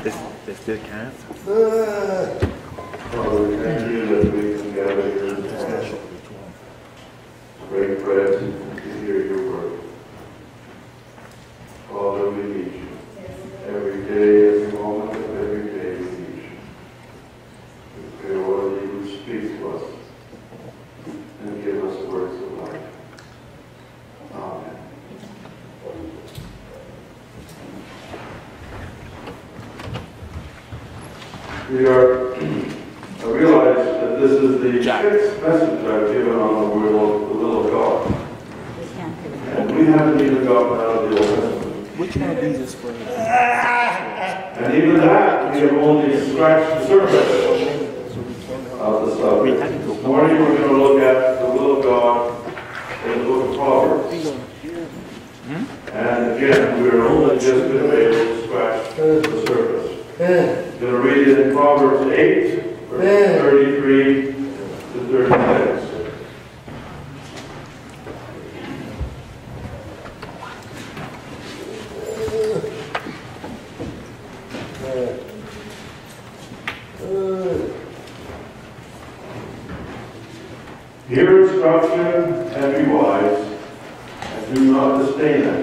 They still can't. Father, we thank you that we can gather here to break bread and to hear your word. Father, we need you. Every day, every moment of every day, we need you. We pray, Lord, that you would speak to us and give us words of life. Amen. I realize that this is the sixth message I've given on the will of God. And we haven't even gotten out of the Old Testament. Which one of these is for? And even that, we have only scratched the surface of the subject. This morning we're going to look at the will of God in the book of Proverbs. And again, we're only just going to be able to scratch the surface. I'm going to read it in Proverbs 8, verses 33 to 36. Hear instruction and be wise, and do not disdain it.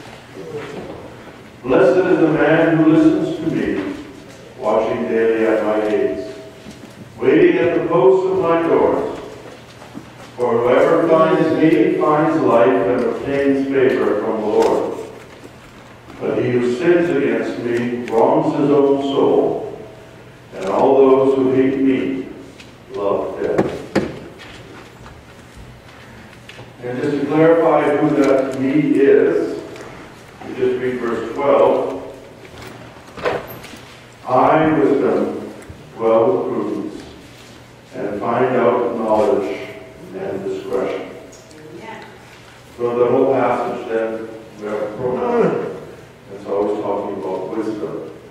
Blessed is the man who listens to me, watching daily at my gates, waiting at the posts of my doors. For whoever finds me finds life and obtains favor from the Lord. But he who sins against me wrongs his own soul, and all those who hate me love death. And just to clarify who that me is, we just read verse 12. I, wisdom, dwell with prudence, and find out knowledge and discretion. So the whole passage then, we have a pronoun. It's always talking about wisdom.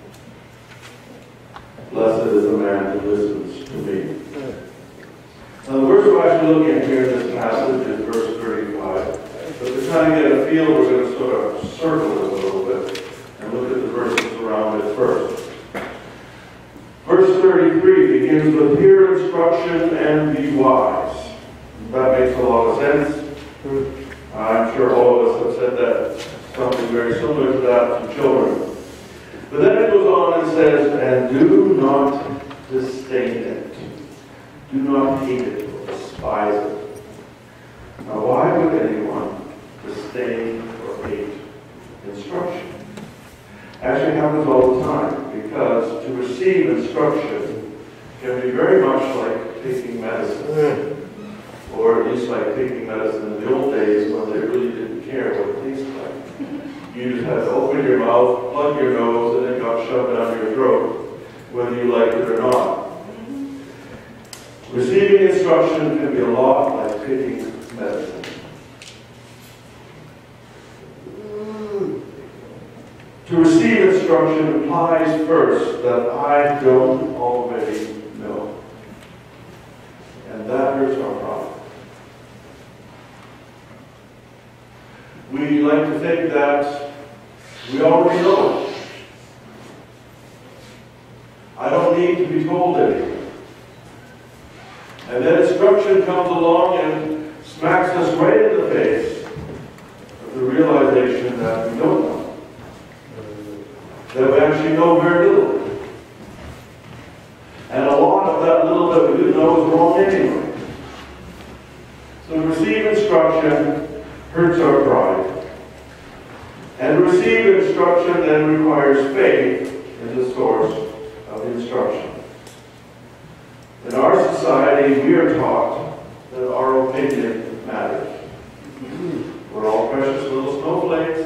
Blessed is the man who listens to me. Now the verse we're actually looking at here in this passage is verse 35. But to kind of get a feel, we're going to sort of circle it a little bit and look at the verses around it first. Verse 33 begins with, hear instruction and be wise. That makes a lot of sense. I'm sure all of us have said that, something very similar to that to children. But then it goes on and says, and do not disdain it. Do not hate it or despise it. Now, why would anyone disdain or hate instruction? Actually happens all the time, because to receive instruction can be very much like taking medicine. Or at least like taking medicine in the old days when they really didn't care what it tasted like. You just had to open your mouth, plug your nose, and it got shoved down your throat, whether you liked it or not. Receiving instruction can be a lot like taking medicine. To receive instruction implies first that I don't already know. And that hurts our pride. We like to think that we already know it. I don't need to be told anything. And then instruction comes along and smacks us right in the face with the realization that we don't know. That we actually know very little. And a lot of that little that we do know is wrong anyway. So to receive instruction hurts our pride. And to receive instruction then requires faith in the source of the instruction. In our society, we are taught that our opinion matters. We're all precious little snowflakes.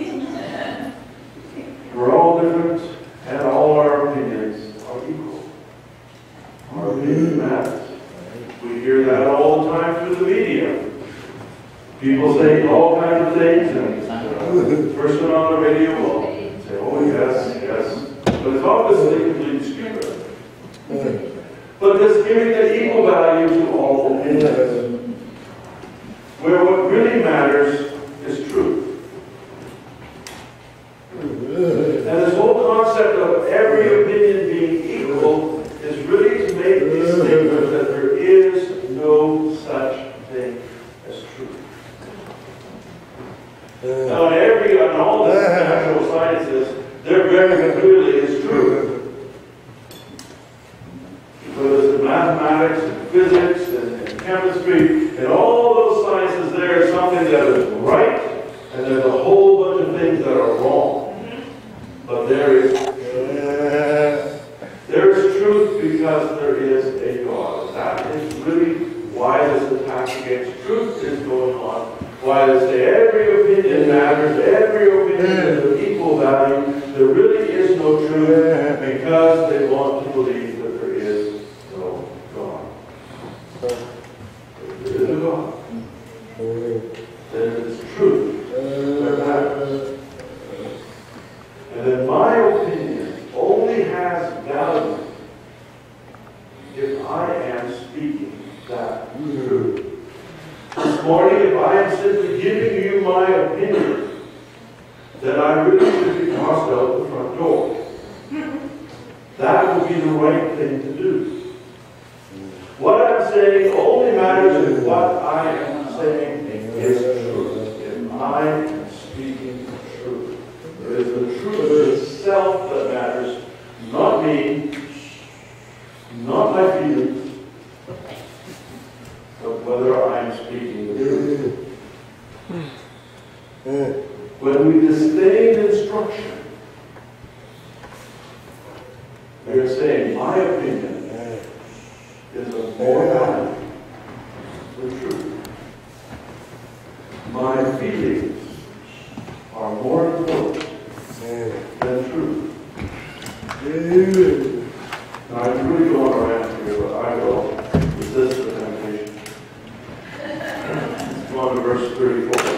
We're all different, and all our opinions are equal. Our opinion matters. We hear that all the time through the media. People say all kinds of things, and the person on the radio will say, oh yes, yes. But it's obviously completely stupid. But it's giving the equal value to all opinions. Where what really matters is truth. And this whole concept of every there really is no truth because they want to believe that there is no God. If there is a God, then it is truth that matters. And in my opinion, only has value if I am speaking that truth. This morning, if I am simply giving you my opinion, then I really should be tossed out the front door. That would be the right thing to do. What I'm saying only matters if what I am saying is true. If I am speaking truth. It is the truth itself that matters, not me, not my feelings, but whether I am speaking the truth. When we disdain instruction, we are saying my opinion is of more value than truth. My feelings are more important than truth. Now, I really don't want to rant here, but I will resist the temptation. Let's go on to verse 34.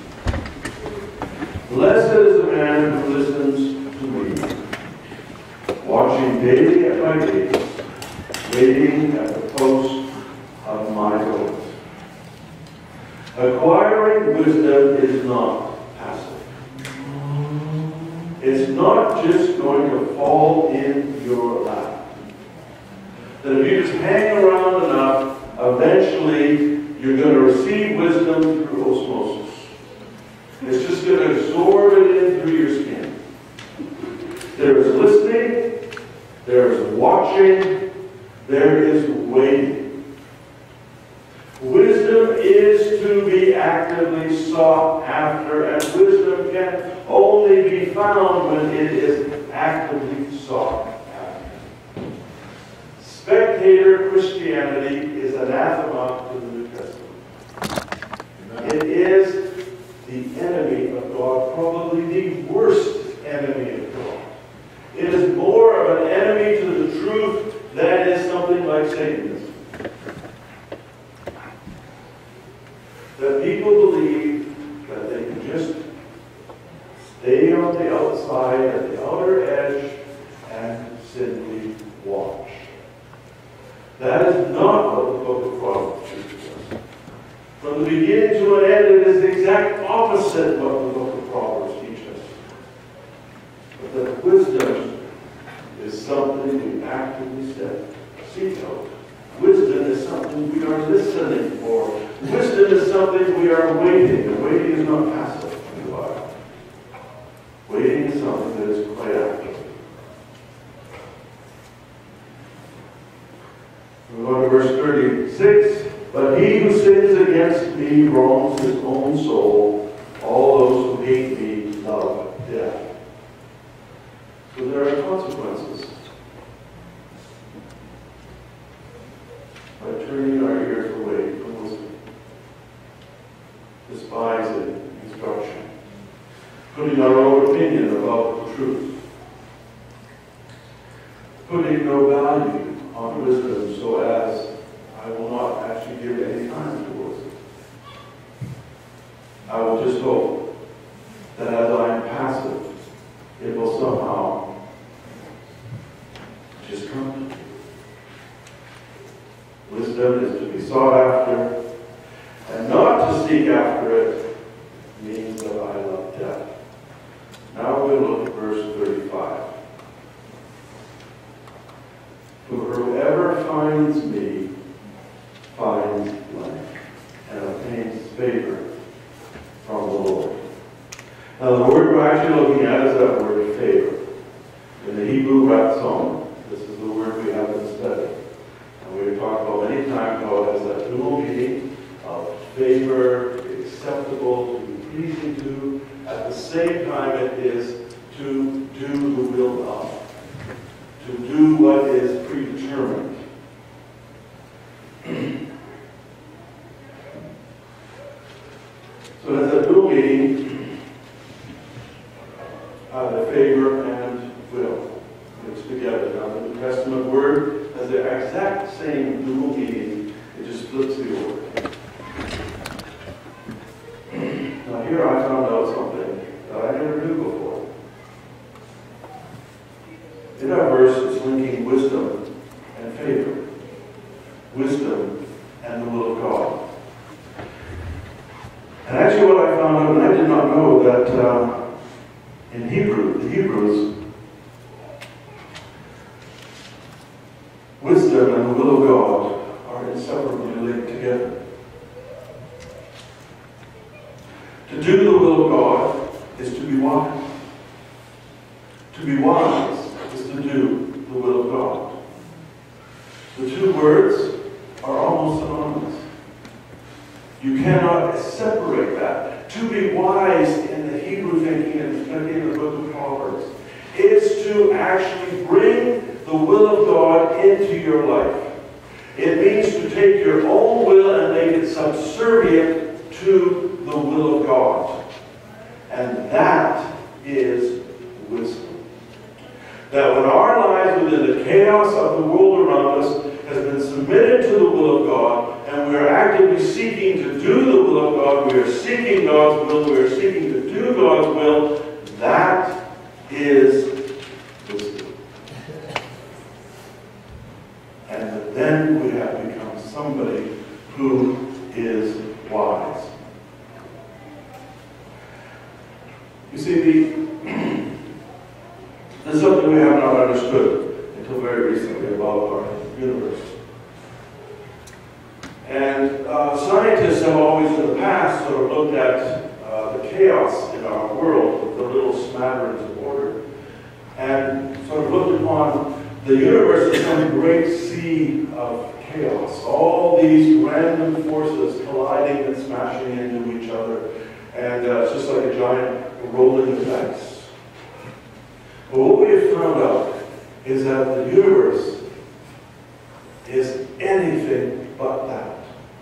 Blessed is the man who listens to me, watching daily at my gates, waiting at the post of my doors. Acquiring wisdom is not passive. It's not just going to fall in your lap. That if you just hang around enough, eventually you're going to receive wisdom through osmosis. It's just going to absorb it in through your skin. There is listening, there is watching, there is waiting. Wisdom is to be actively sought after, and wisdom can only be found when it is actively sought after. Spectator Christianity is anathema to the New Testament. It is the enemy of God, probably the worst enemy of God. It is more of an enemy to the truth than is something like Satanism. That people believe that they can just stay on the outside, at the outer edge, and simply watch. That is not what the book of Proverbs teaches us. From the beginning to an end, it is the exact opposite of what the book of Proverbs teaches us. But that wisdom is something we actively seek out. Wisdom is something we are listening for. Wisdom is something we are waiting. And waiting is not passive in the Bible. Waiting is something that is quite active. We go to verse 36. But he who sins against me wrongs his own soul. All those who hate me love death. So there are consequences. By turning our ears away from wisdom, despising instruction, putting our own opinion about the truth, putting no value on wisdom so as I will not actually give any time to wisdom. I will just hope that as I am passive, it will somehow just come to me. Wisdom is to be sought after, and not to seek after it means that I love death. Now we'll look at verse 35. For whoever finds me finds life and obtains favor from the Lord. Now the word we're actually looking at is that word favor. In the Hebrew Ratzon, this is the word we have been studying. And we've talked about many times how it has that dual meaning of favor, to be acceptable, to be pleasing to. At the same time, it is to do the will of, to do what is predetermined. So there's a dual meaning. The favor, and will. Mixed together. Now, the New Testament word has the exact same dual meaning. It just flips the order. Now, here I found out something that I never knew before. In our verse, it's linking wisdom and favor. Wisdom and the will of God. And actually what I found out, and I did not know that in Hebrew, the Hebrews, wisdom and the will of God are inseparably linked together. To do the will of God is to be wise. To be wise is to do the will of God. The two words are almost synonymous. You cannot separate that. To be wise in the Hebrew thinking, and especially in the book of Proverbs, is to actually bring the will of God into your life. It means to take your own will and make it subservient to the will of God. And that is wisdom. That when our lives within the chaos of the world around us has been submitted to the will of God, and we are actively seeking to do the will of God, we are seeking God's will, we are seeking to do God's will, that is wisdom. And then we have become somebody who is wise. You see, there's something we have not understood until very recently about our universe. And scientists have always in the past sort of looked at the chaos in our world, the little smatterings of order, and sort of looked upon the universe as some great sea of chaos. All these random forces colliding and smashing into each other. And it's just like a giant rolling of dice. But what we have found out is that the universe is anything but that.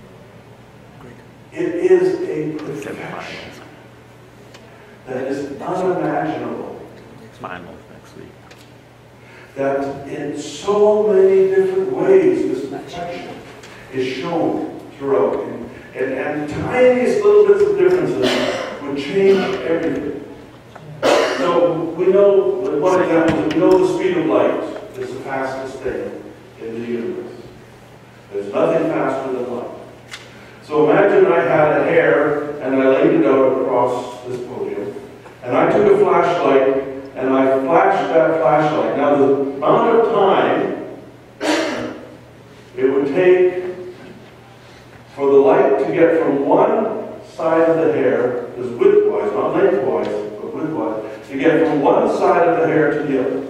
It is a perfection that is unimaginable. Finals next week. That in so many different ways this perfection is shown throughout. And tiniest little bits of differences would change everything. So we know, one example is we know the speed of light is the fastest thing in the universe. There's nothing faster than light. So imagine I had a hair and I laid it out across this podium, and I took a flashlight and I flashed that flashlight. Now the amount of time it would take for the light to get from one side of the hair, is widthwise, not lengthwise, but widthwise, to get from one side of the hair to the other.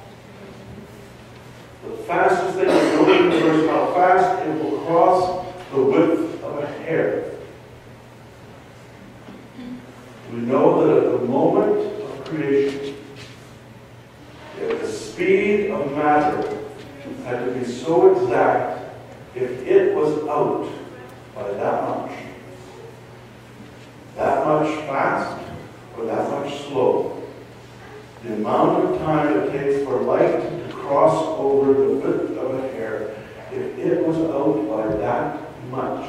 The fastest thing is the universe, how fast it will cross the width of a hair. We know that at the moment of creation, the speed of matter had to be so exact, if it was out by that much fast or that much slow, the amount of time it takes for light to cross over the width of a hair, if it was out by that much,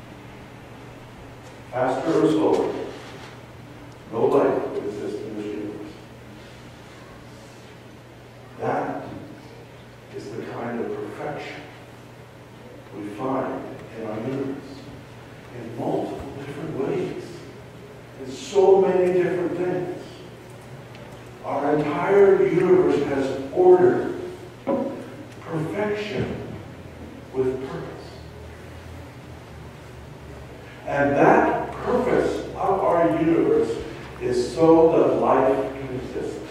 faster or slower, no light would exist in this universe. That is the kind of perfection we find in our universe in multiple different ways, in so many different things. Our entire universe has order, perfection with purpose. And that purpose of our universe is so that life can exist.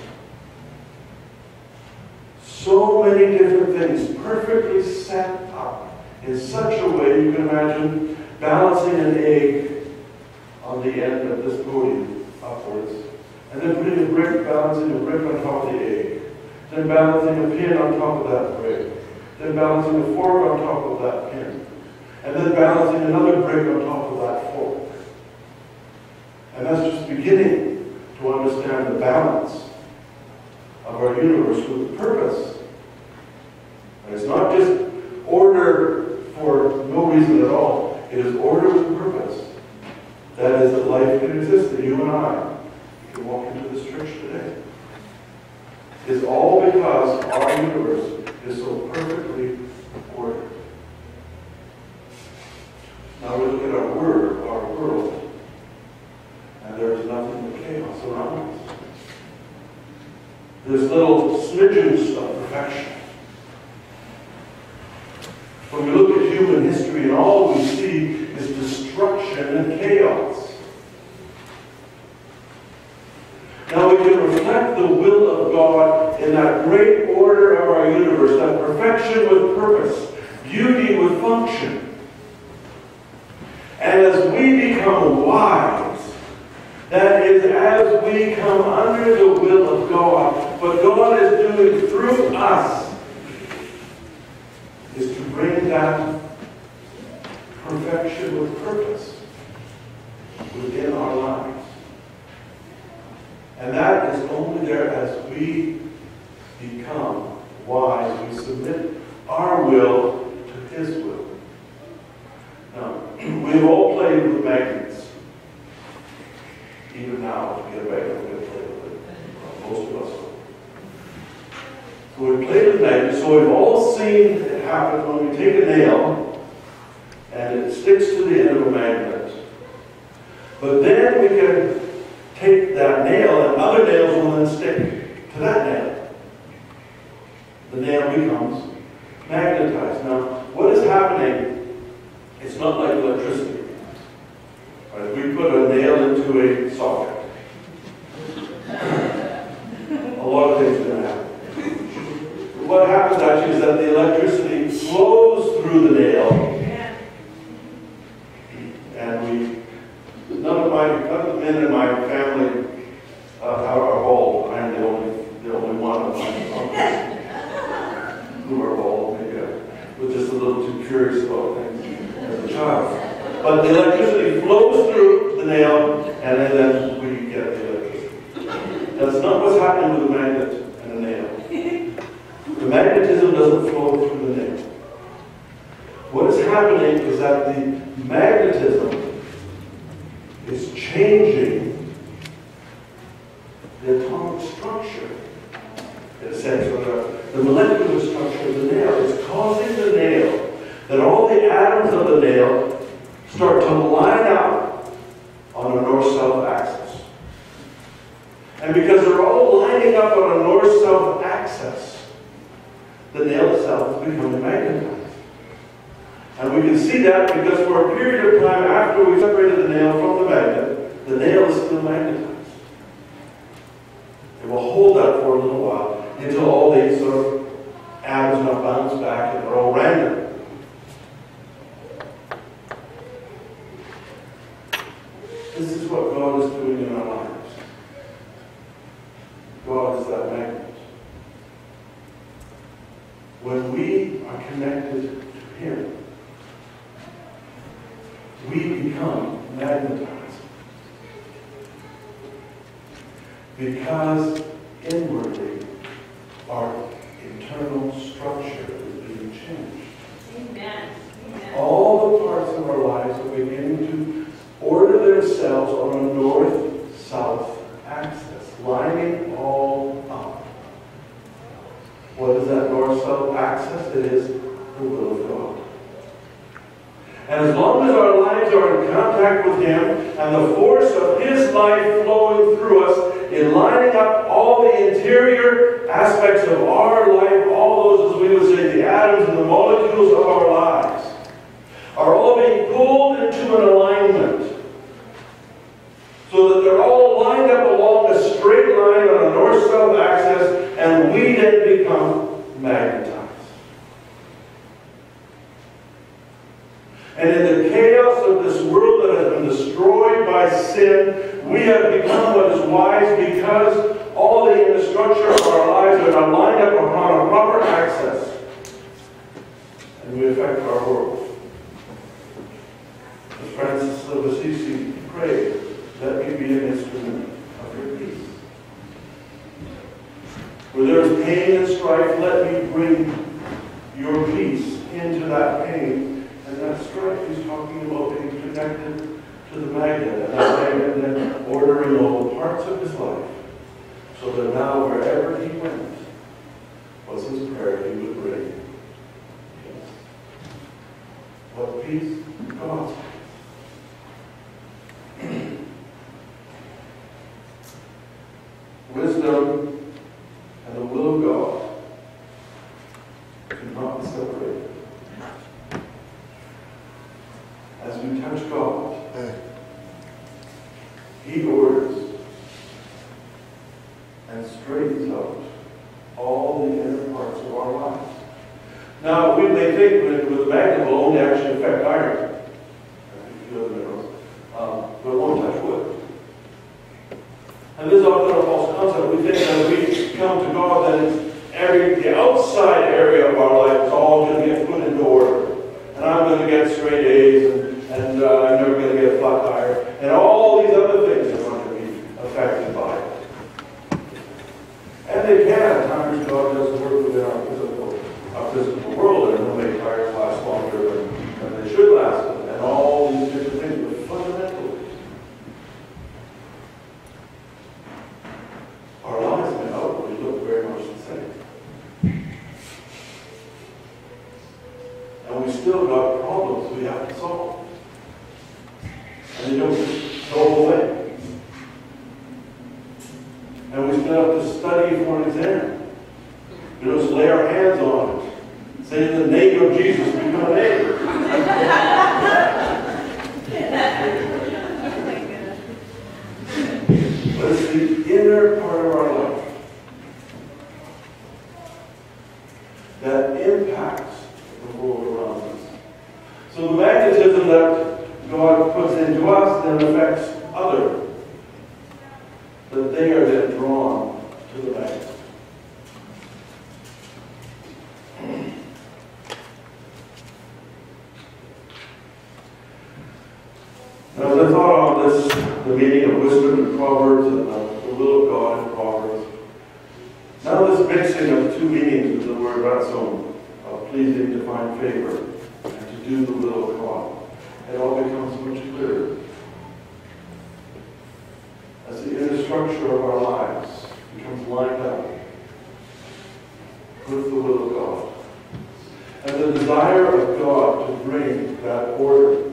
So many different things perfectly set up in such a way you can imagine balancing an egg on the end of this podium upwards, and then putting a brick, balancing a brick on top of the egg, then balancing a pin on top of that brick, then balancing a fork on top of that pin, and then balancing another brick on top of that fork. And that's just beginning to understand the balance of our universe with purpose. And it's not just order for no reason at all. It is order with purpose. That is, that life can exist, that you and I can walk into this church today. It's all because our universe is so perfectly ordered. Now we look at our world, and there is nothing but chaos around us. There's little smidgens of perfection. When we look at human history, and all we see is destruction and chaos. Now we can reflect the will of God in that great order of our universe, that perfection with purpose, beauty with function. And as we become wise, that is, as we come under the will of God, what God is doing through us is to bring that perfection with purpose within our lives. And that is only there as we become wise. We submit our will to His will. Now, we've all played with magnets. Even now, if we get a magnet, we're going to play with it. Most of us will. So we play with magnets. So we've all seen it happen when we take a nail and it sticks to the end of a magnet. But then we can take that nail and other nails will then stick to that nail. The nail becomes magnetized. Now, what is happening? It's not like electricity. Right? If we put a nail into a socket, a lot of things are going to happen. What happens actually is that the electricity flows through the nail, and none of the men in my family are bald. I'm the only one of my uncles who are bald. Maybe I was just a little too curious about things as a child. But the electricity flows through the nail, and then we get the electricity. That's not what's happening with a magnet and a nail. The magnetism doesn't flow through the nail. What is happening is that the magnetism is changing the atomic structure, in a sense, or the molecular structure of the nail. It's causing the nail, that all the atoms of the nail start to line up on a north-south axis. And because they're all lining up on a north-south axis, the nail itself is becoming magnetized. And we can see that because for a period of time after we separated the nail from the magnet, the nail is still magnetized. It will hold that for a little while until all these sort of atoms now bounce back and they're all random. This is what God is doing in our lives. God is that magnet. When we are connected to Him, we become magnetized. Because inwardly, our internal structure is being changed. Amen. Amen. All the parts of our lives are beginning to order themselves on a north-south axis, lining all up. What is that north-south axis? It is the will of God. And as long as our lives are in contact with Him, and the force of His life flowing through us, in lining up all the interior aspects of our life, all those, as we would say, the atoms and the molecules of our lives, are all being pulled into an alignment, so that they're all lined up along a straight line on a north-south axis, and we then become magnetized. And in the chaos of this world that has been destroyed by sin, we have become what is wise because all the structure of our lives are now lined up upon a proper axis. And we affect our world. As Francis of Assisi prayed, let me be an instrument of your peace. Where there is pain and strife, let me bring your peace into that pain and that strife. He's talking about being connected to the magnet, and that magnet then ordering all the parts of his life, so that now wherever he went was his prayer he would bring peace. What peace? God. Wisdom and the will of God cannot be separated. As we touch God, he orders and straightens out all the inner parts of our lives. Now, we may think that with the magnet will only actually affect iron, and a few other minerals, but it won't touch wood. And this is often a false concept. We think that we come to God, that the outside area of our life is all going to get put into order. And I'm going to get straight A's, and I'm never going to get a flat tire. And all these other things are going to be affected by it. And they can. At times God does work within our physical world, and he'll make tires last longer than they should last, and all these different things. But fundamentally, our lives may outwardly look very much the same. And we still got problems we have to solve. And they don't just go away. And we still have to study for an exam. We don't just lay our hands on it. Say, in the name of Jesus, become a neighbor. But it's the inner part of our life that impacts the world around us. So the magnetism that God puts into us then affects others. That they are then drawn to the magnet. Now, as I thought on this, the meaning of wisdom in Proverbs and the will of God in Proverbs, now this mixing of two meanings of the word ransom, of pleasing to find favor and to do the will of God, it all becomes much clearer. As the inner structure of our lives becomes lined up with the will of God. And the desire of God to bring that order,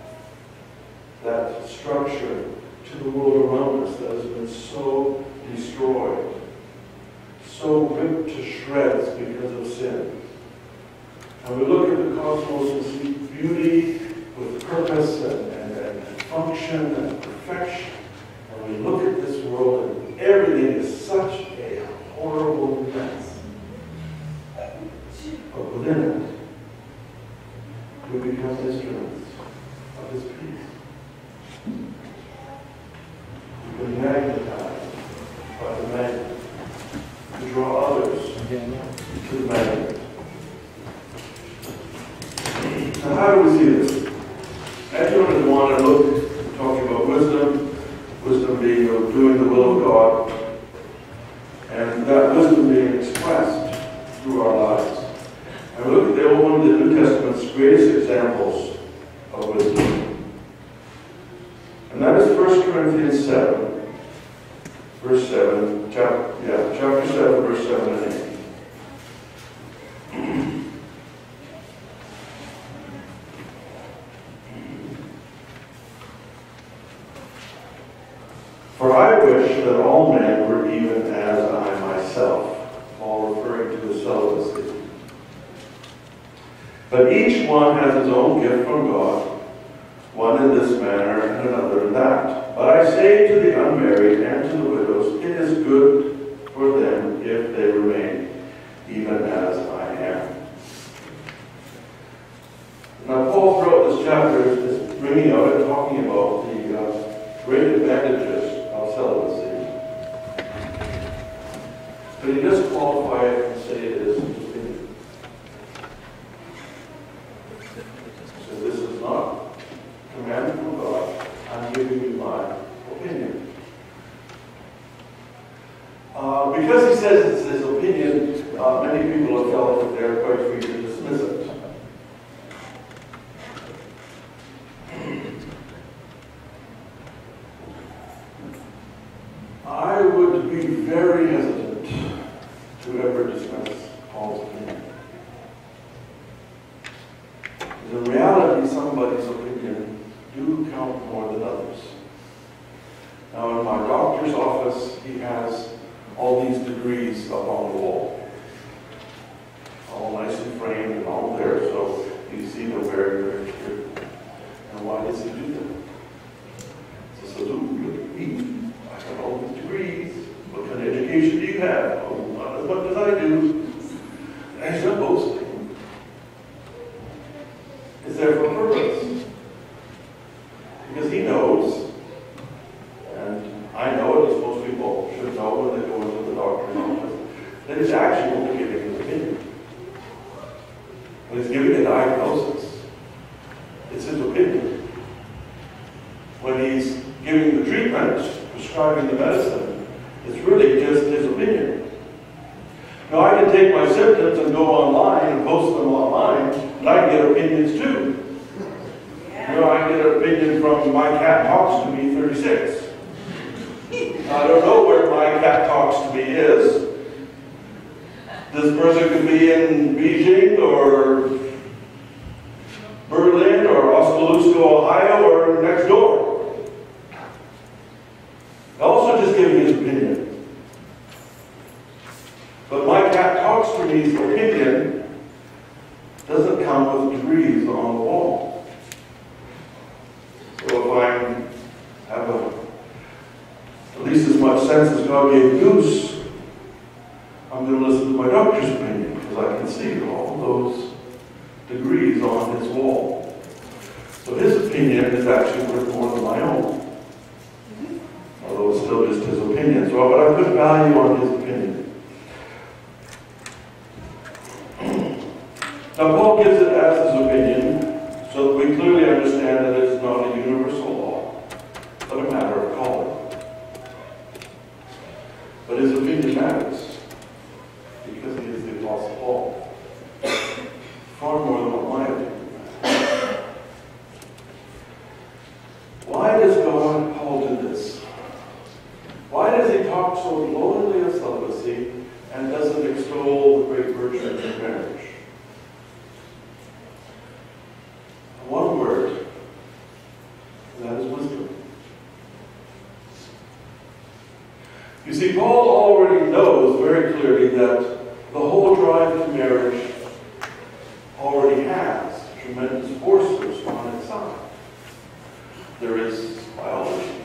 that structure to the world around us that has been so destroyed, so ripped to shreds because of sin. And we look at the cosmos and see beauty with purpose and function and perfection. And we look at this world and everything is such a horrible mess. But within it, we become instruments of his peace. We've been magnetized by the magnet to draw others to the magnet. Now, how do we see this? Actually, we want to look, talking about wisdom, wisdom being doing the will of God, and that wisdom being expressed through our lives. And we look at one of the New Testament's greatest examples of wisdom. And that is 1 Corinthians 7, verse 7, chapter 7, verse 7 and 8. For I wish that all men were even as I myself, Paul referring to his celibacy. But each one has his own gift from God, one in this manner and another in that. But I say to the unmarried and to the widows, it is good for them if they remain, even as I am. Now, Paul, throughout this chapter, is bringing out and talking about the great advantages of celibacy. But he does qualify it and say it is opinion. So this is not commandment from God. I'm giving you my opinion. Because he says it's his opinion, many people have felt that they're quite free to dismiss it. I would be very hesitant to ever dismiss Paul's opinion. In reality, somebody's opinion do count more than others. Now, in my doctor's office, he has all these degrees up on the wall, all nice and framed and all there, so you see them very, very clear. And why does he do that? So, look at me. I have all these degrees. What kind of education do you have? Oh, not as much as I do. And he's not boasting. It's there for a purpose. Because he knows, and I know it, as most people should know when they go into the doctor's office, that he's actually only giving his opinion. When he's giving a diagnosis, it's his opinion. When he's giving the treatment, prescribing the medicine, it's really just his opinion. Now, I can take my symptoms and go online and post them online, and I get opinions too. You know, I get an opinion from My Cat Talks to Me 36. I don't know where My Cat Talks to Me is. This person could be in Beijing or Berlin or Oskaloosa, Ohio, or next door. Also just giving his opinion. But My Cat Talks to Me's opinion doesn't come with degrees on the wall. So if I have at least as much sense as God gave Goose, I'm going to listen to my doctor's opinion because I can see all those degrees on his wall. So his opinion is actually worth more than my own. Although it's still just his opinion. So but I put value on his opinion. Now Paul gives it as his opinion so that we clearly understand that it's not a universal law, but a matter of calling. But his opinion matters because he is the Apostle Paul. Far more than what my opinion matters. Why does Paul do this? Why does he talk so lowly of celibacy and doesn't extol the great virtues of marriage? One word, and that is wisdom. You see, Paul already knows very clearly that the whole drive to marriage already has tremendous forces on its side. There is biology.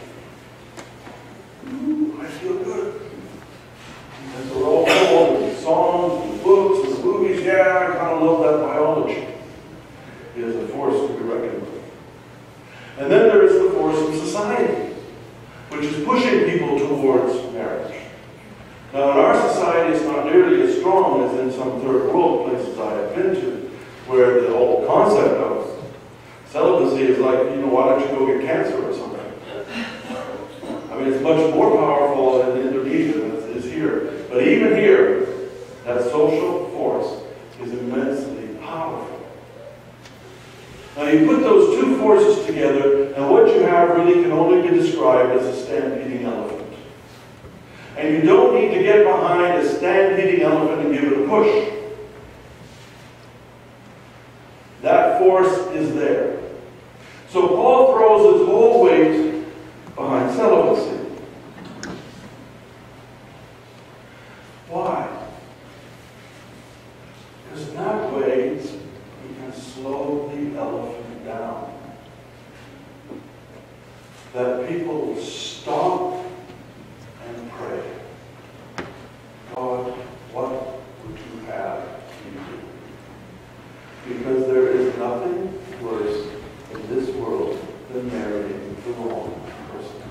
Ooh, I feel good. And so we're all told the songs, and the books, and the movies, yeah, I kind of love that biology. It is a force to be reckoned with. And then there is the force of society, which is pushing people towards marriage. Now, in our society, it's not nearly as strong as in some third world places I have been to, where the whole concept of celibacy is like, you know, why don't you go get cancer or something? I mean, it's much more powerful in Indonesia than it is here. But even here, that social force is immensely powerful. Now you put those two forces together, and what you have really can only be described as a stampeding elephant. And you don't need to get behind a stampeding elephant and give it a push. That force is there. So Paul throws his whole weight behind celibacy. Why? Because in that way, we can slow the elephant down. That people will stop and pray. God, what would you have me do? Because there is nothing worse in this world than marrying the wrong person.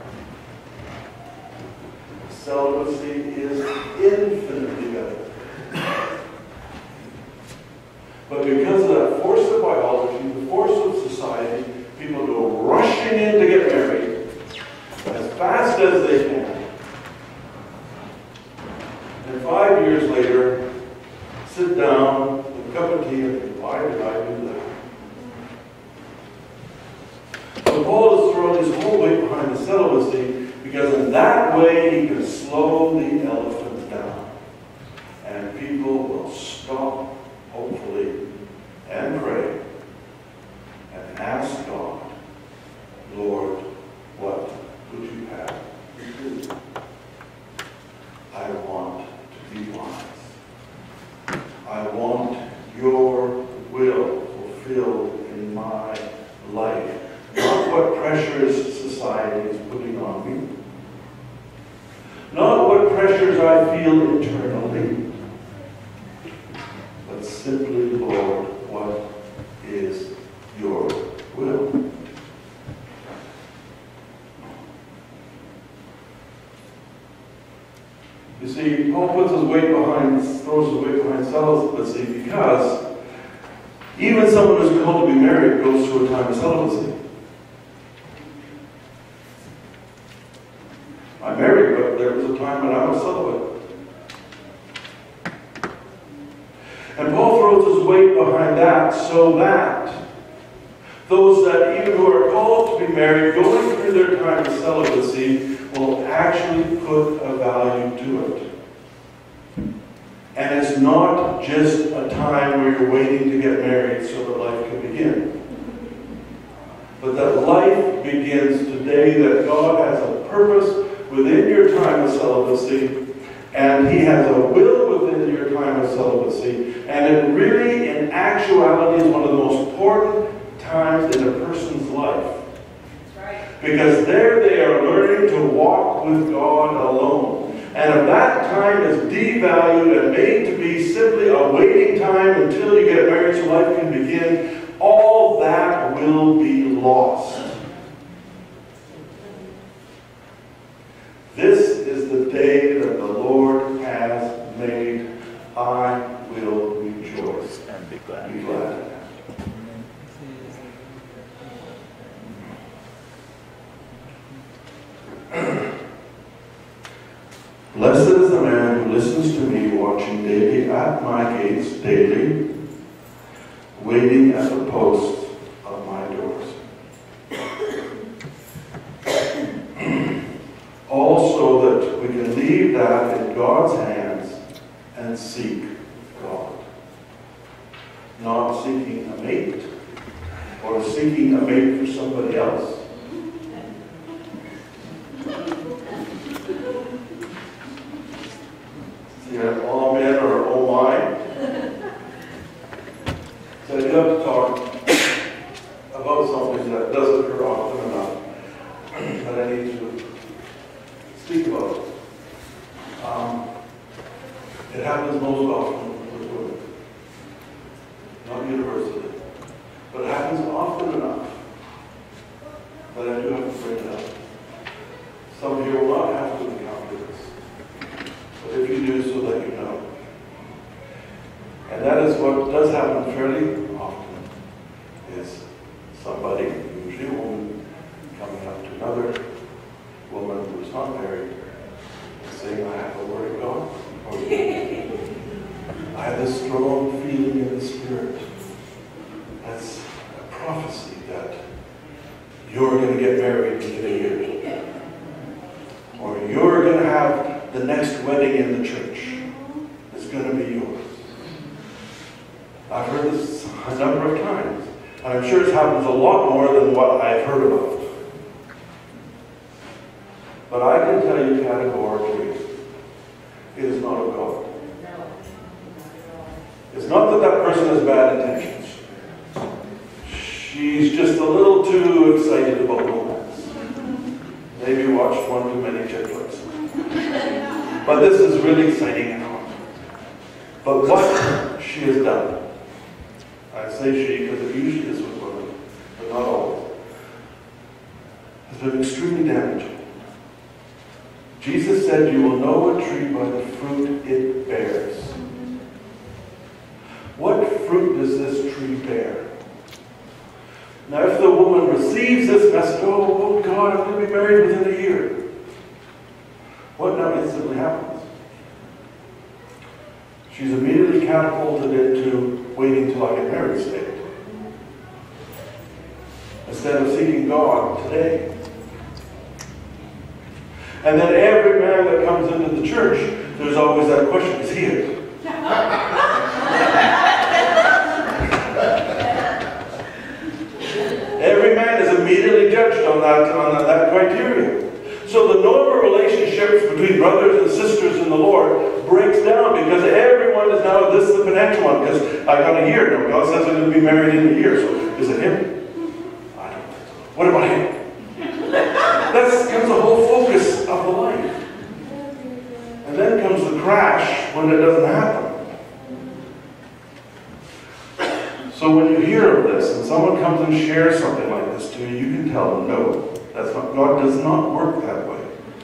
Celibacy is infinitely better. But because of that force of biology, the force of society, people go rushing in to get married as fast as they can. And 5 years later, sit down with a cup of tea and think, why did I do that? So Paul is throwing his whole weight behind the celibacy because in that way he can slow the elephant down. And people will stop, hopefully, and pray and ask God, Lord, what would you have me do? I want to be wise. I want your will fulfilled in my life. Not what pressures society is putting on me. Not what pressures I feel internally. But simply, Lord, what is your will? You see, Paul throws his weight behind celibacy because even someone who's called to be married goes through a time of celibacy. I'm married, but there was a time when I was celibate. And Paul throws his weight behind that so that those that even who are called to be married, going through their time of celibacy, will actually put a value to it. And it's not just a time where you're waiting to get married so that life can begin. But that life begins today, that God has a purpose within your time of celibacy, and He has a will within your time of celibacy, and it really, in actuality, is one of the most important times in a person's life. Because there they are learning to walk with God alone. And if that time is devalued and made to be simply a waiting time until you get married so life can begin, all that will be lost. This is the day that the Lord has made. I will rejoice And be glad. Be glad. Blessed is the man who listens to me, watching daily at my gates, daily, waiting at the posts of my doors. Also that we can leave that in God's hands and seek God. Not seeking a mate, or seeking a mate for somebody else. Yeah, amen or oh my. So I do have to talk about something that doesn't occur often enough, but I need to speak about it. It happens most often with women, not universally, but it happens often enough that I do have to bring it up. Some here will not have to encounter this. But if you do, so that you know. And that is what does happen fairly often, is somebody, usually a woman, coming up to another woman who's not married and saying, I have a word of God for you. I have this strong feeling in the Spirit. That's a prophecy that you're going to get married in a year. Or you're going to have the next wedding in the church. It's going to be yours. I've heard this a number of times. And I'm sure it happens a lot more than what I've heard about. But I can tell you categorically, it is not of God. It's not that that person has bad intentions. She's just a little too excited about romance. Maybe watched one too many chick flicks. But this is really exciting now. But what she has done, I say she because it usually is with women, but not always, has been extremely damaging. Jesus said, you will know a tree by the fruit it bears. What fruit does this tree bear? Now, if the woman receives this message, oh God, I'm going to be married within a year. What now instantly happens? she's immediately catapulted into waiting till I get married state. Instead of seeking God today. And then every man that comes into the church, there's always that question, is he it? Every man is immediately judged on that criteria. So the normal relationships between brothers and sisters in the Lord breaks down because everyone is now, this is the potential one, because I got a year now. God says I'm going to be married in a year, so is it him? I don't think so. What about him? That becomes the whole focus of the life. And then comes the crash when it doesn't happen. So when you hear of this, and someone comes and shares something like this to you, you can tell them, no, that's not, God does not work that way.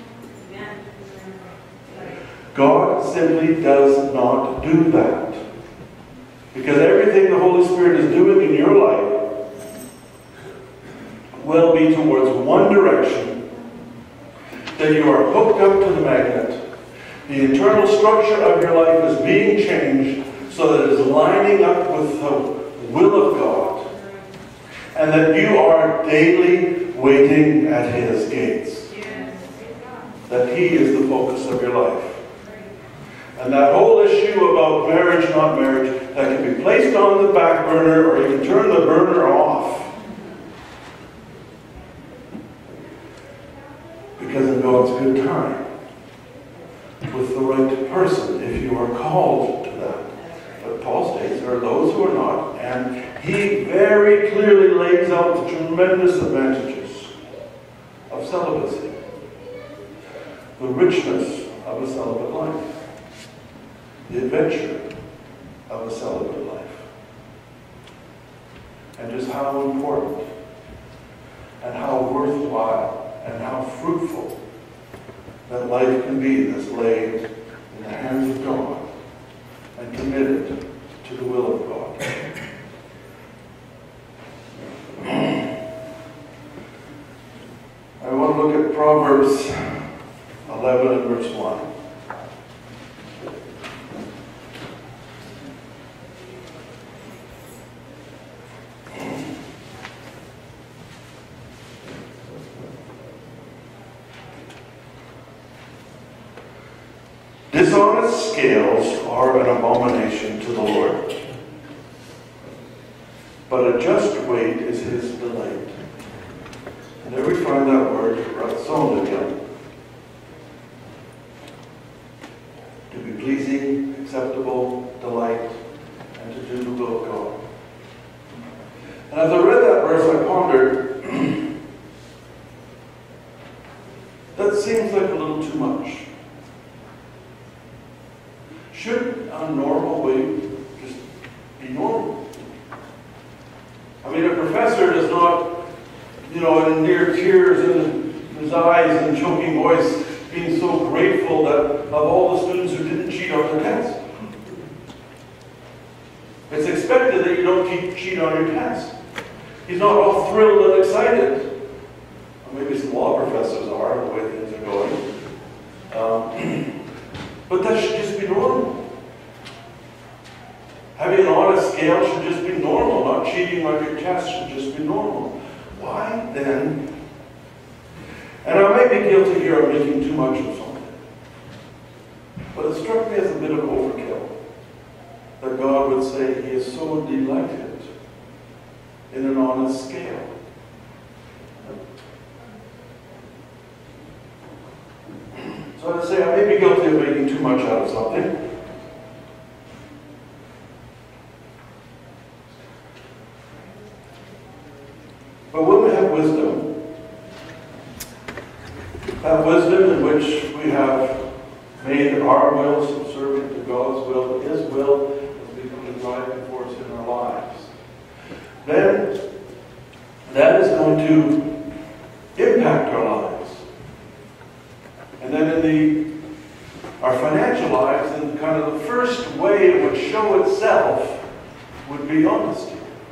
God simply does not do that. Because everything the Holy Spirit is doing in your life will be towards one direction, that you are hooked up to the magnet. The internal structure of your life is being changed so that it is lining up with the will of God, and that you are daily waiting at His gates. That He is the focus of your life. And that whole issue about marriage, not marriage, that can be placed on the back burner, or you can turn the burner off. Because in God's good time, with the right person, if you are called to that. But Paul states there are those who are not, and he very clearly lays out the tremendous advantages of celibacy. The richness of a celibate life. The adventure of a celibate life. And just how important and how worthwhile and how fruitful that life can be that's laid in the hands of God and committed to the will of God. I want to look at Proverbs 11 and verse 1. Dishonest scales are an abomination to the Lord, but a just weight is His delight. And there we find that word, ratzon again. To be pleasing, acceptable, delight, and to do the will of God. And as I read that verse, I pondered, that seems like a little too much. Should a normal weight just be normal? I mean, a professor does not, in near tears in his eyes and choking voice, being so grateful that of all the students who didn't cheat on their test. It's expected that you don't cheat on your test. He's not all thrilled and excited. Or maybe some law professors are, the way things are going. But that should just be normal. Having an honest scale should just be normal. Not cheating on your test should just be normal. Why then? And I might be guilty here of making too much of something. But it struck me as a bit of overkill. That God would say He is so delighted in an honest scale. So I'd say I may be guilty of making too much out of something. But when we have wisdom, that wisdom in which we have made our will subservient to God's will, His will has become the driving force in our lives, then that is going to impact our lives. And then in our financial lives, in kind of the first way it would show itself would be honesty.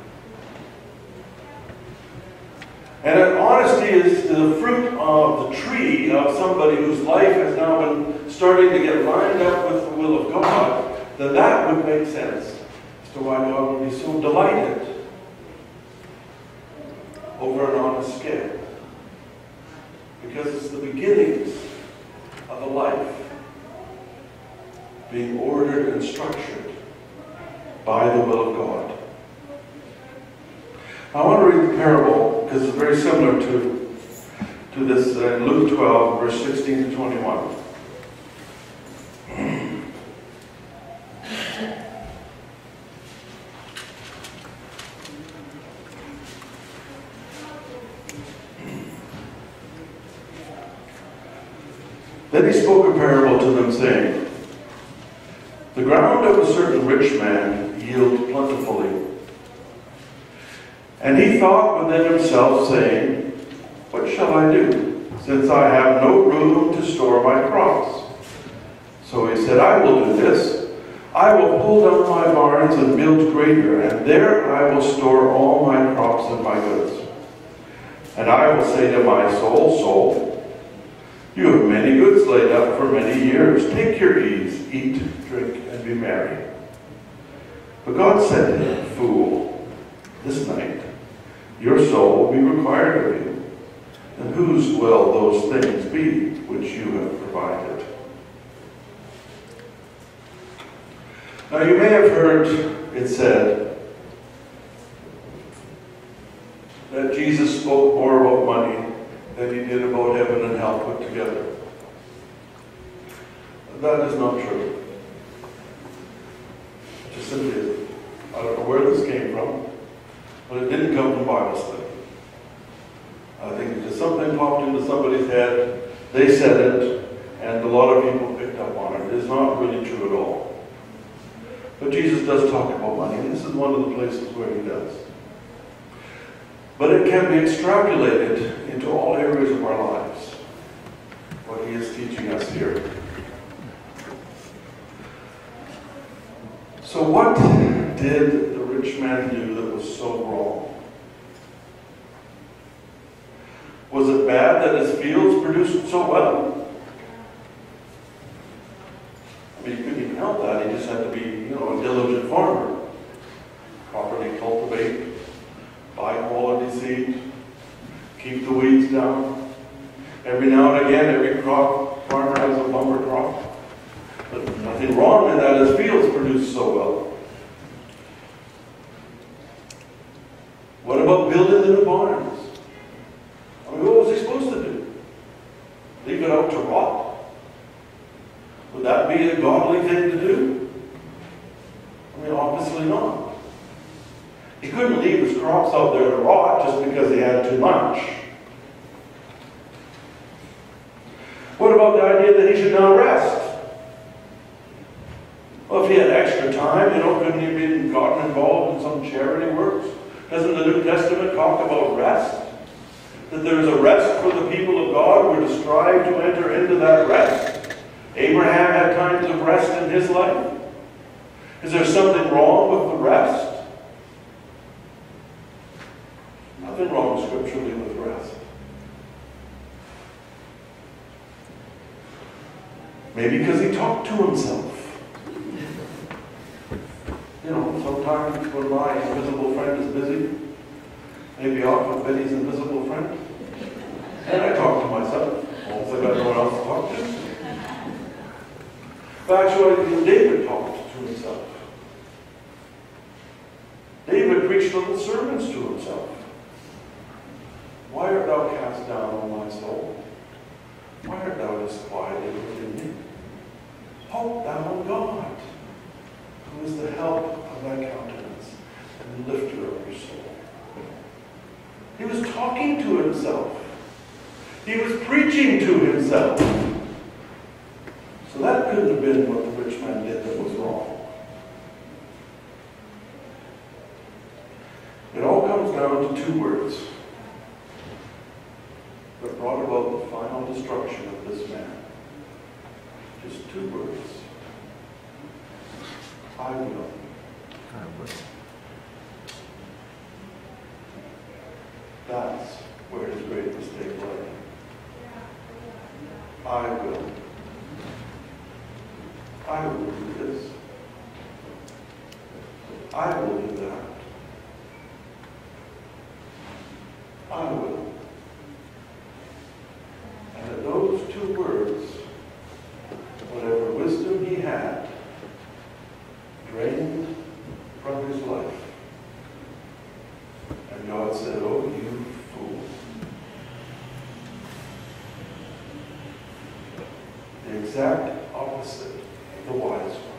And honesty is the fruit of the tree of somebody whose life has now been starting to get lined up with the will of God. then that would make sense as to why God would be so delighted over an honest scale. Because it's the beginnings of a life being ordered and structured by the will of God. I want to read the parable because it's very similar to this in Luke 12, verse 16 to 21. Then he spoke a parable to them, saying, "The ground of a certain rich man yielded plentifully. And he thought within himself, saying, What shall I do, since I have no room to store my crops? So he said, I will do this. I will pull down my barns and build greater, and there I will store all my crops and my goods. And I will say to my soul, Soul, you have many goods laid up for many years. Take your ease, eat, drink, and be merry. But God said to him, Fool, this night your soul will be required of you. And whose will those things be which you have provided?" Now you may have heard it said that Jesus spoke more about money than he did about heaven and hell put together. That is not true. It just simply isn't. I don't know where this came from, but it didn't come from Bible study. I think because something popped into somebody's head, they said it, and a lot of people picked up on it. It is not really true at all. But Jesus does talk about money, and this is one of the places where he does. But it can be extrapolated into all areas of our lives, what he is teaching us here. So what did the rich man do that was so wrong? Was it bad that his fields produced so well? I mean, he couldn't even help that. He just had to be, a diligent farmer. Properly cultivate, buy quality seed, keep the weeds down. Every now and again, every farmer has a bumper crop. But nothing wrong in that. His fields produce so well. What about building the new barns? I mean, what was he supposed to do? Leave it out to rot? Would that be a godly thing to do? I mean, obviously not. He couldn't leave his crops out there to rot just because he had too much. What about the idea that he should now rest? Well, if he had extra time, couldn't he have gotten involved in some charity works? Doesn't the New Testament talk about rest? That there is a rest for the people of God. We're to strive to enter into that rest. Abraham had times of rest in his life. Is there something wrong with the rest? Nothing wrong scripturally with rest. Maybe because he talked to himself. Sometimes when my invisible friend is busy, maybe often Betty's invisible friend, and I talk to myself. Also, I got no one else to talk to. Actually, David talked to himself. David preached little sermons to himself. Why art thou cast down, O my soul? Why art thou disquieted within me? Hope thou in God, who is the help of thy countenance and the lifter of your soul. He was talking to himself. He was preaching to himself. So that couldn't have been what the rich man did that was wrong. It all comes down to two words that brought about the final destruction of this man. Just two words. I will. That's where his great mistake lay. I will. I will do this. I will do that. I will. And at those two words, whatever wisdom he had drained from his life. And God said, "Oh, you fool." The exact opposite of the wise one.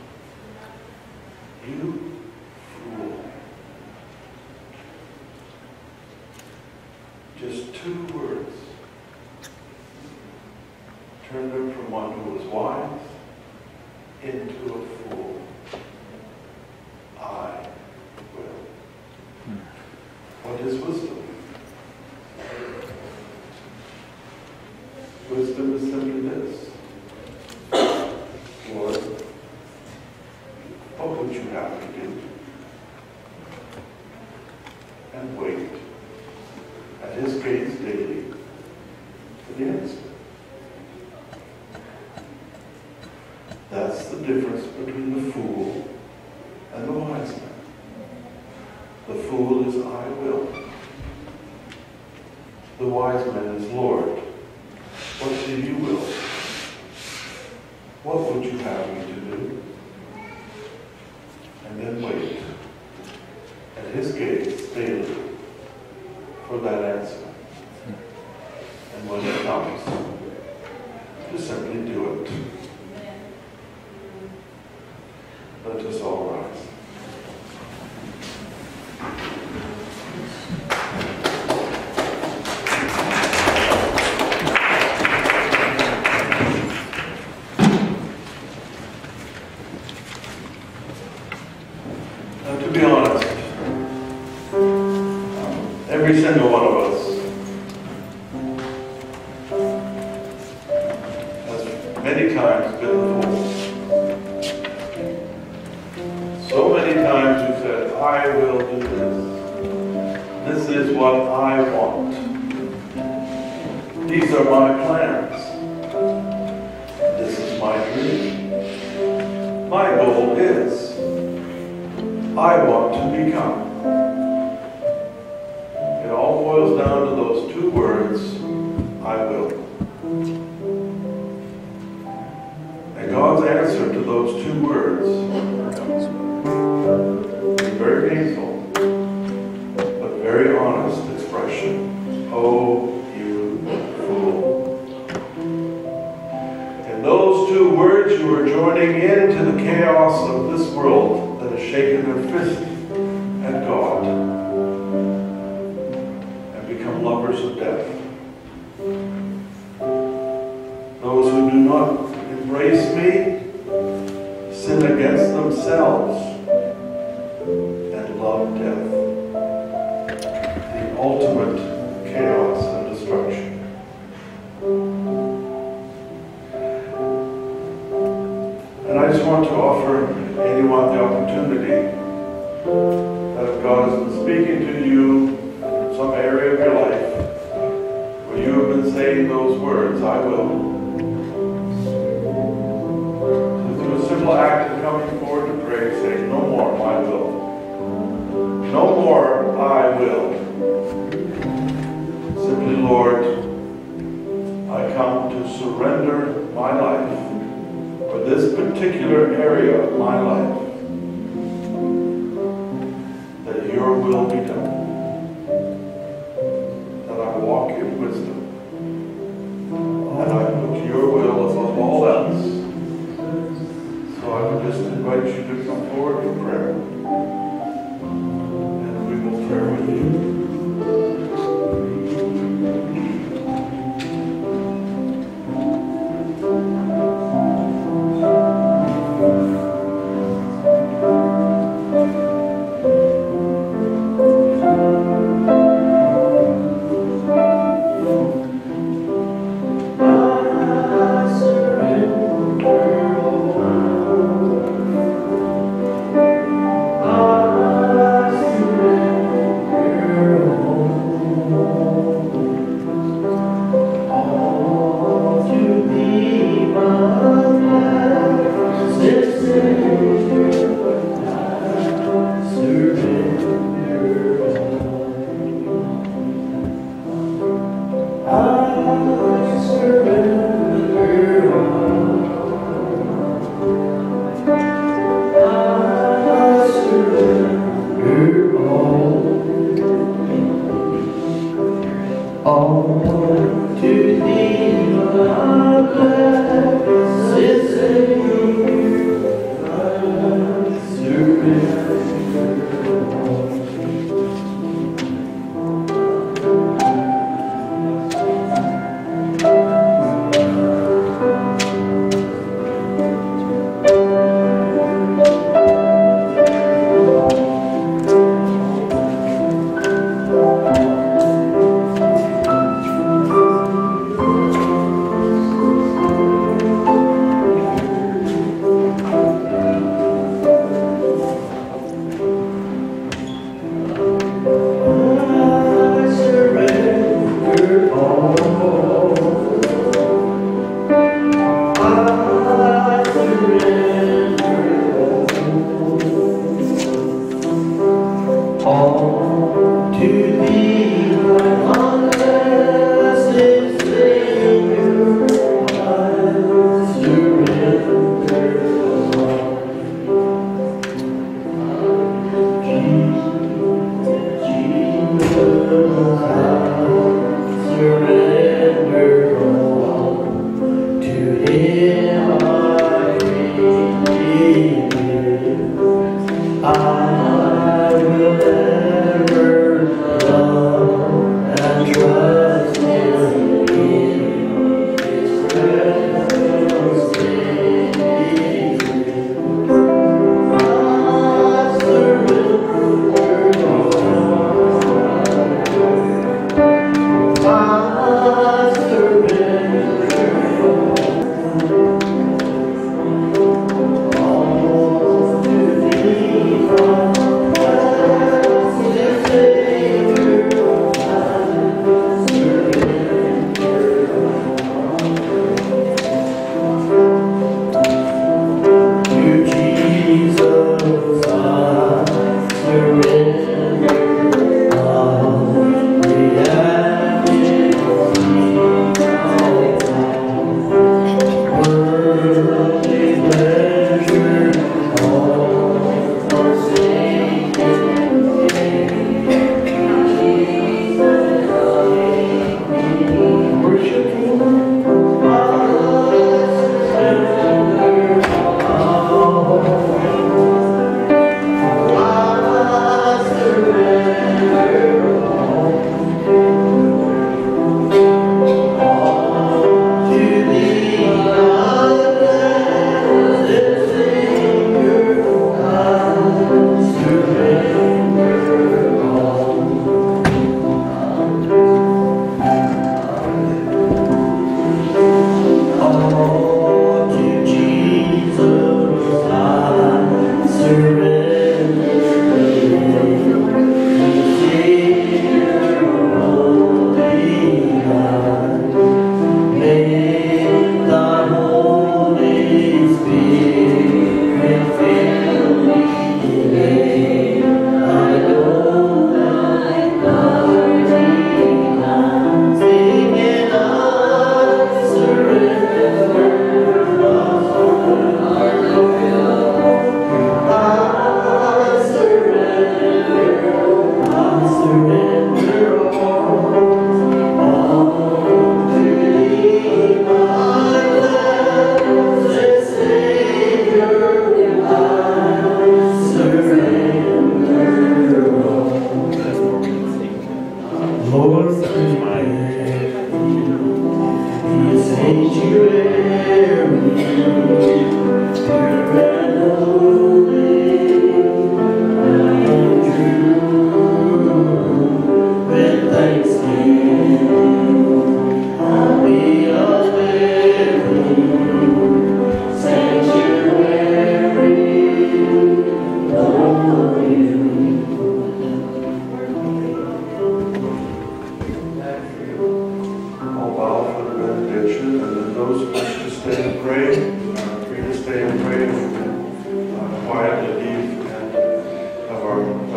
You fool. Just two words turned him from one who was wise into a fool. I will. What is wisdom? Wisdom is simply this. Lord, what would you have me do? And wait at his gates daily for the answer. That's the difference between the fool and the wise man. The fool is I will. The wise man is Lord. What do you will? What would you have me to do? And then wait at his gates daily for that answer. And when it comes, to simply do it. Let us all rise. Now, to be honest, every single one of us has many times been the fool. So many times you said, I will do this. This is what I want. These are my plans. This is my dream. My goal is, I want to become. It all boils down to those two words, I will. And God's answer to those two words is very painful, but very honest expression. Oh, you fool. In those two words, you are joining into the chaos of this world that has shaken their fist at God and become lovers of death. Those who do not embrace me sin against themselves and love death, the ultimate chaos and destruction. And I just want to offer anyone the opportunity that if God has been speaking to you in some area of your life where you have been saying those words, I will, simple act of coming forward to pray, saying, no more, I will. No more, I will. Simply, Lord, I come to surrender my life for this particular area of my life, that your will be done, that I walk in wisdom, and I put your will above all else. So I would just invite you to come forward for prayer. And we will pray with you.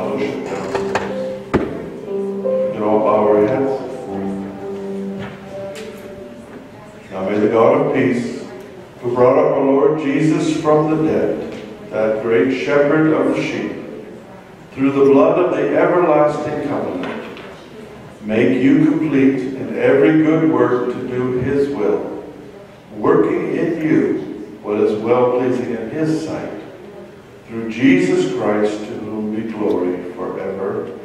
fellowship downstairs. We can all bow our heads. Now may the God of peace, who brought up our Lord Jesus from the dead, that great shepherd of the sheep, through the blood of the everlasting covenant, make you complete in every good work to do his will, working in you what is well-pleasing in his sight, through Jesus Christ, to whom be glory forever